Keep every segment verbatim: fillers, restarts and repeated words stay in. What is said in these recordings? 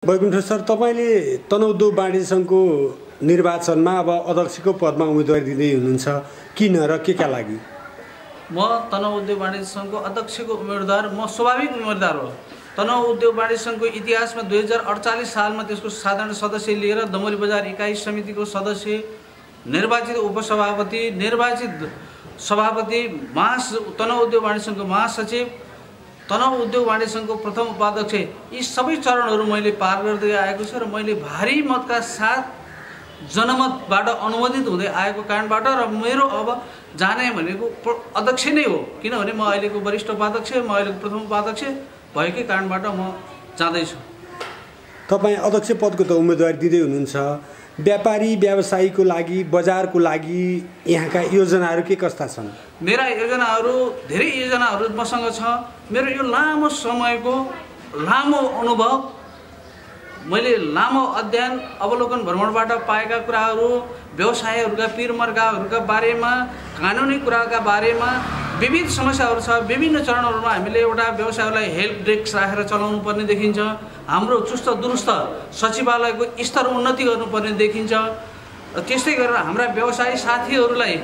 Vaikuntha sir, तपाईले तनहुँ वाणिज्य सङ्घको निर्वाचनमा अब अध्यक्षको पदमा उम्मेदवारी दिँदै हुनुहुन्छ, किन र के का लागि? म तनहुँ उद्योग वाणिज्य सङ्घको अध्यक्षको उम्मेदवार म स्वाभाविक उम्मेदवार हो। तनहुँ उद्योग वाणिज्य सङ्घको इतिहासमा दुई हजार अडचालीस सालमा त्यसको साधारण सदस्य लिएर दमोली बजार इकाइ समितिको सदस्य, निर्वाचित उपसभापति, निर्वाचित सभापति, महा तनहुँ उद्योग वाणिज्य सङ्घको महासचिव, तनहुँ उद्योग वाणिज्य सङ्घको प्रथम उपाध्यक्ष, यी सबै चरणहरू मैले पार गर्दै आएको छु र मैले भारी मतका साथ जनमतबाट अनुमोदित हुँदै आएको कारणबाट र मेरो अब जाने भनेको अध्यक्ष नै हो, किनभने म अहिलेको वरिष्ठ उपाध्यक्ष, म अहिलेको प्रथम उपाध्यक्ष भएकै कारणबाट म जाँदैछु। तपाईँ अध्यक्ष पदको त उम्मेदवारी दिँदै हुनुहुन्छ, व्यापारी व्यवसायीको लागि, बजारको लागि यहाँका योजनाहरू के कस्ता छन्? मेरा योजनाहरू धेरै योजनाहरू मसँग छ। मेरो यो लामो समयको लामो अनुभव, मैले लामो अध्ययन अवलोकन भ्रमणबाट पाएका कुराहरू, व्यवसायहरूका पिरमर्काहरूका बारेमा, कानुनी कुराका बारेमा विविध समस्याहरू छ। विभिन्न चरणहरूमा हामीले एउटा व्यवसायलाई हेल्प डेस्क राखेर चलाउनु पर्ने देखिन्छ। हाम्रो चुस्त दुरुस्त सचिवालयको स्तर उन्नति गर्नुपर्ने देखिन्छ। र त्यस्तै गरेर हाम्रा व्यवसायी साथीहरूलाई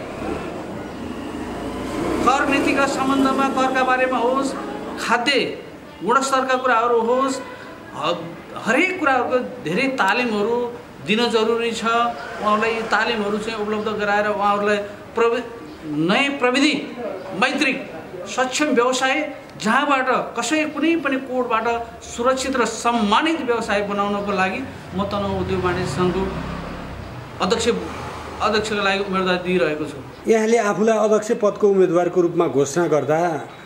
कर नीतिका सम्बन्धमा, करका बारेमा होस्, खाद्य गुणस्तरका कुराहरू होस्, हरेक कुराहरूको धेरै तालिमहरू दिन जरुरी छ। उहाँहरूलाई यी तालिमहरू चाहिँ उपलब्ध गराएर उहाँहरूलाई प्रवि नयाँ प्रविधि मैत्रिक सक्षम व्यवसाय, जहाँबाट कसै कुनै पनि कोडबाट सुरक्षित र सम्मानित व्यवसाय बनाउनको लागि म तनहुँ उद्योग वाणिज्य सङ्घको अध्यक्ष अध्यक्षका लागि उम्मेदवारी दिइरहेको छु। यहाँले आफूलाई अध्यक्ष पदको उम्मेदवारको रूपमा घोषणा गर्दा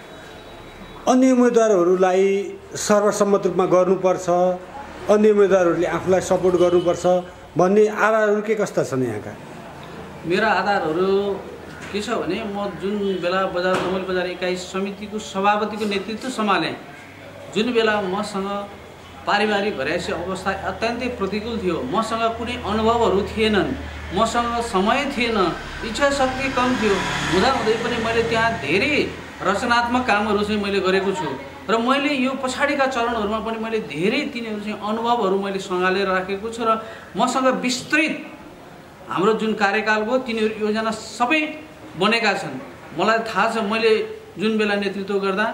अन्य उम्मेदवारहरूलाई सर्वसम्मत रूपमा गर्नुपर्छ, अन्य उम्मेदवारहरूले आफूलाई सपोर्ट गर्नुपर्छ भन्ने आधारहरू के कस्ता छन् यहाँका? मेरा आधारहरू के छ भने, म जुन बेला बजार दमोली बजार इकाइ समितिको सभापतिको नेतृत्व सम्हालेँ, जुन बेला मसँग पारिवारिक घरैसी अवस्था अत्यन्तै प्रतिकूल थियो, मसँग कुनै अनुभवहरू थिएनन्, मसँग समय थिएन, इच्छा शक्ति कम थियो, हुँदाहुँदै पनि मैले त्यहाँ धेरै रचनात्मक कामहरू चाहिँ मैले गरेको छु। र मैले यो पछाडिका चरणहरूमा पनि मैले धेरै तिनीहरू चाहिँ अनुभवहरू मैले सँगालेर राखेको छु। र मसँग विस्तृत हाम्रो जुन कार्यकालको तिनीहरू योजना सबै बनेका छन्। मलाई थाहा छ, मैले जुन बेला नेतृत्व गर्दा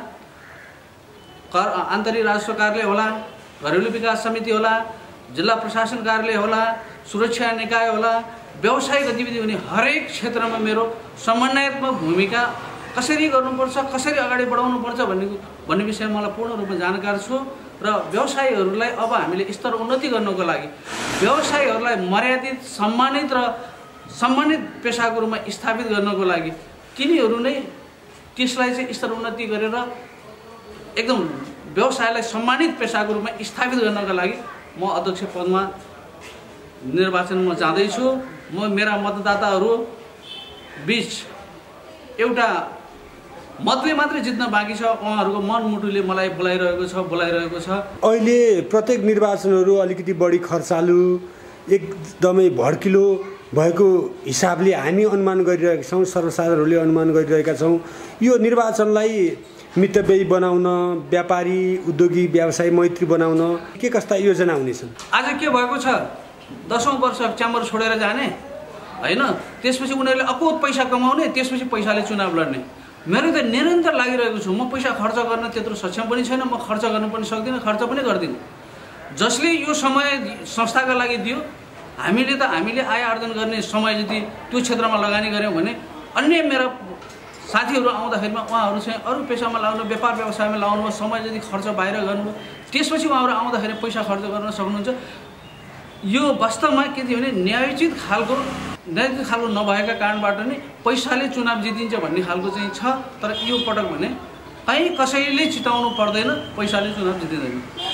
कर आन्तरिक राजस्व कार्यालय होला, घरेलु विकास समिति होला, जिल्ला प्रशासन कार्यालय होला, सुरक्षा निकाय होला, व्यवसाय गतिविधि हुने हरेक क्षेत्रमा मेरो समन्वयात्मक भूमिका कसरी गर्नुपर्छ, कसरी अगाडि बढाउनुपर्छ भन्ने भन्ने विषयमा मलाई पूर्ण रूपमा जानकार छु। र व्यवसायीहरूलाई अब हामीले स्तर उन्नति गर्नको लागि, व्यवसायीहरूलाई मर्यादित, सम्मानित र सम्मानित पेसाको रूपमा स्थापित गर्नको लागि तिनीहरू नै त्यसलाई चाहिँ स्तर उन्नति गरेर एकदम व्यवसायलाई सम्मानित पेसाको रूपमा स्थापित गर्नका लागि म अध्यक्ष पदमा निर्वाचनमा जाँदैछु। म मेरा मतदाताहरू बिच एउटा मतले मात्रै जित्न बाँकी छ, उहाँहरूको मनमुटुले मलाई बोलाइरहेको छ बोलाइरहेको छ अहिले प्रत्येक निर्वाचनहरू अलिकति बढी खर्चालु, एकदमै भड्किलो भएको हिसाबले हामी अनुमान गरिरहेका छौँ, सर्वसाधारणहरूले अनुमान गरिरहेका छौँ। यो निर्वाचनलाई मितव्ययी बनाउन, व्यापारी उद्योगी व्यवसाय मैत्री बनाउन के कस्ता योजना हुनेछन्? आज के भएको छ, दसौँ वर्ष च्याम्बर छोडेर जाने होइन, त्यसपछि उनीहरूले अकुत पैसा कमाउने, त्यसपछि पैसाले चुनाव लड्ने। मेरो त निरन्तर लागिरहेको छु। म पैसा खर्च गर्न त्यत्रो सक्षम पनि छैन, म खर्च गर्न पनि सक्दिनँ, खर्च पनि गर्दिनँ। जसले यो समय संस्थाका लागि दियो, हामीले त हामीले आय आर्जन गर्ने समय यदि त्यो क्षेत्रमा लगानी गऱ्यौँ भने अन्य मेरा साथीहरू आउँदाखेरिमा उहाँहरू चाहिँ अरू पेसामा लाउनु, व्यापार व्यवसायमा लाउनु, समय यदि खर्च बाहिर गर्नु, त्यसपछि उहाँहरू आउँदाखेरि पैसा खर्च गर्न सक्नुहुन्छ। यो वास्तवमा के थियो भने न्यायोचित खालको न्यायोचित खालको नभएका कारणबाट नै पैसाले चुनाव जितिन्छ भन्ने खालको चाहिँ छ। तर यो पटक भने कहीँ कसैले चिताउनु पर्दैन, पैसाले चुनाव जितिँदैन।